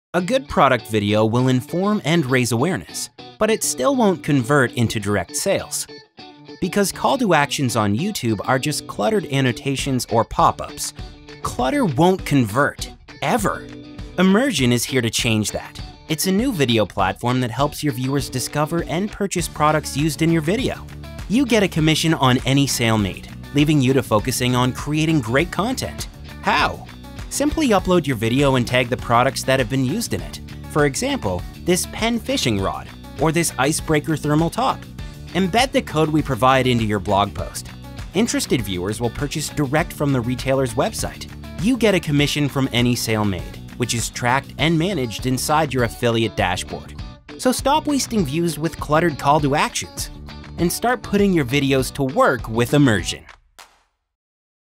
A good product video will inform and raise awareness, but it still won't convert into direct sales. Because call to actions on YouTube are just cluttered annotations or pop-ups, clutter won't convert, ever. Immerxon is here to change that. It's a new video platform that helps your viewers discover and purchase products used in your video. You get a commission on any sale made, leaving you to focusing on creating great content. How? Simply upload your video and tag the products that have been used in it. For example, this pen fishing rod, or this icebreaker thermal top. Embed the code we provide into your blog post. Interested viewers will purchase direct from the retailer's website. You get a commission from any sale made, which is tracked and managed inside your affiliate dashboard. So stop wasting views with cluttered call to actions and start putting your videos to work with Immerxon.